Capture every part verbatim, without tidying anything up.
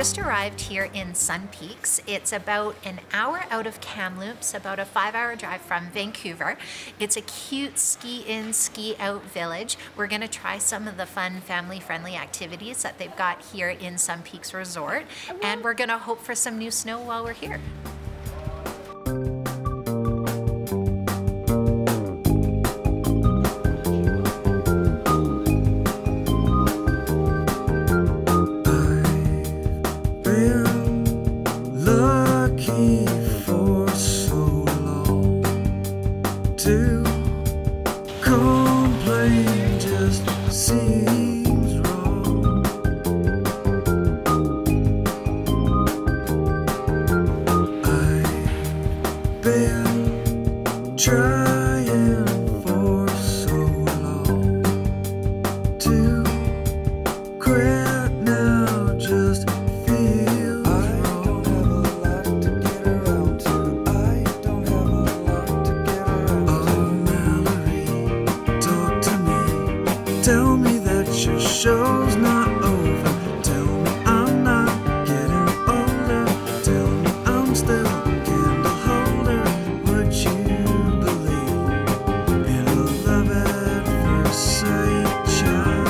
just arrived here in Sun Peaks. It's about an hour out of Kamloops, about a five hour drive from Vancouver. It's a cute ski in, ski out village. We're gonna try some of the fun family friendly activities that they've got here in Sun Peaks Resort, and we're gonna hope for some new snow while we're here. To complain just seems wrong. I've been trying for so long to quit now, just feels wrong. I don't have a lot to get around to. I don't have a lot to get around to. Tell me that your show's not over. Tell me I'm not getting older. Tell me I'm still a candle holder. Would you believe in a love at first sight, child?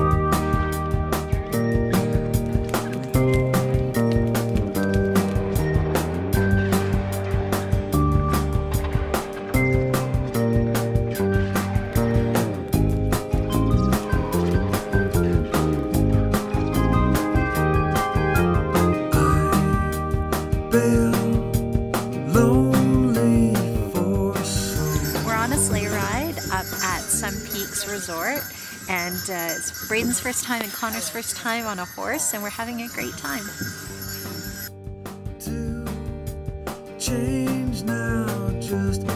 We're on a sleigh ride up at Sun Peaks Resort, and uh, it's Braden's first time and Connor's first time on a horse, and we're having a great time. To change now, just